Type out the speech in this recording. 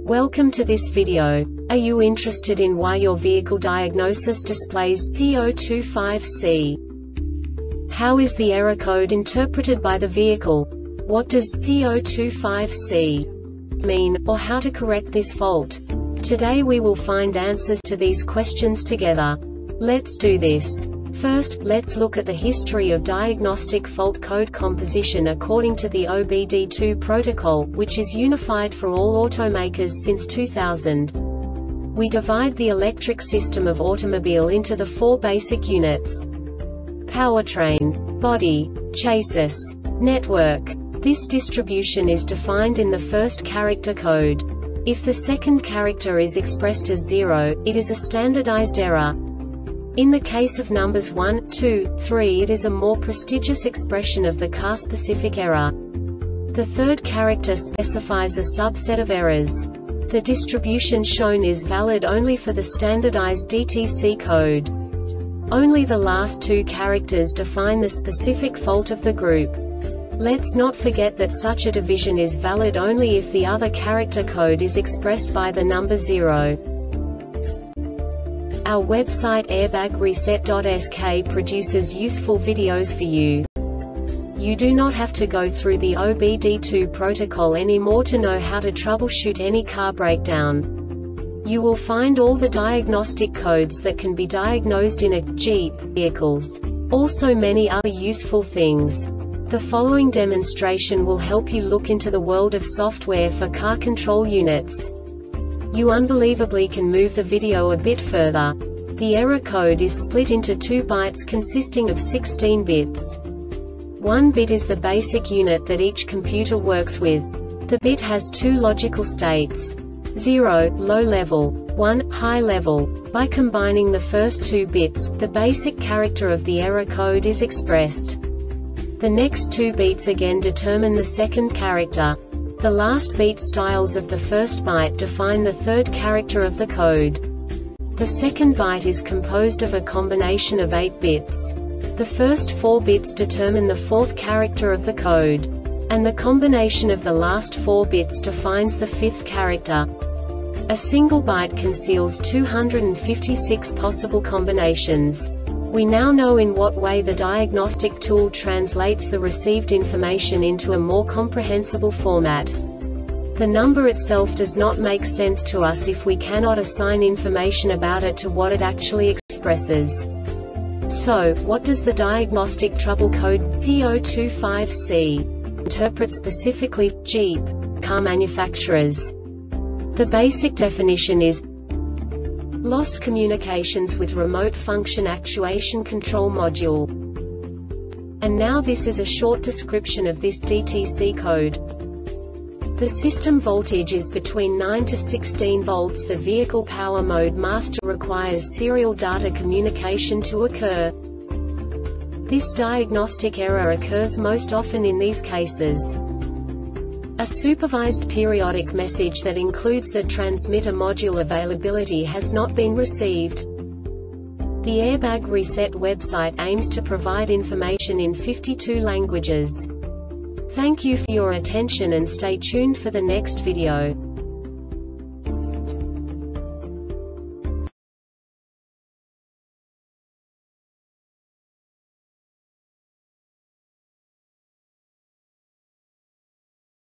Welcome to this video. Are you interested in why your vehicle diagnosis displays P025C? How is the error code interpreted by the vehicle? What does P025C mean, or how to correct this fault? Today we will find answers to these questions together. Let's do this. First, let's look at the history of diagnostic fault code composition according to the OBD2 protocol, which is unified for all automakers since 2000. We divide the electric system of automobile into the four basic units: powertrain, body, chassis, network. This distribution is defined in the first character code. If the second character is expressed as 0, it is a standardized error. In the case of numbers 1, 2, 3, it is a more prestigious expression of the car-specific error. The third character specifies a subset of errors. The distribution shown is valid only for the standardized DTC code. Only the last two characters define the specific fault of the group. Let's not forget that such a division is valid only if the other character code is expressed by the number 0. Our website airbagreset.sk produces useful videos for you. You do not have to go through the OBD2 protocol anymore to know how to troubleshoot any car breakdown. You will find all the diagnostic codes that can be diagnosed in a Jeep vehicles. Also many other useful things. The following demonstration will help you look into the world of software for car control units. You unbelievably can move the video a bit further. The error code is split into 2 bytes consisting of 16 bits. 1 bit is the basic unit that each computer works with. The bit has 2 logical states: 0, low level, 1, high level. By combining the first 2 bits, the basic character of the error code is expressed. The next 2 beats again determine the second character. The last beat styles of the first byte define the third character of the code. The second byte is composed of a combination of 8 bits. The first 4 bits determine the fourth character of the code. And the combination of the last 4 bits defines the fifth character. A single byte conceals 256 possible combinations. We now know in what way the diagnostic tool translates the received information into a more comprehensible format. The number itself does not make sense to us if we cannot assign information about it to what it actually expresses. So, what does the diagnostic trouble code P025C interpret specifically for Jeep car manufacturers? The basic definition is lost communications with remote function actuation control module. And now this is a short description of this DTC code. The system voltage is between 9 to 16 volts. The vehicle power mode master requires serial data communication to occur. This diagnostic error occurs most often in these cases: a supervised periodic message that includes the transmitter module availability has not been received. The Airbag Reset website aims to provide information in 52 languages. Thank you for your attention and stay tuned for the next video.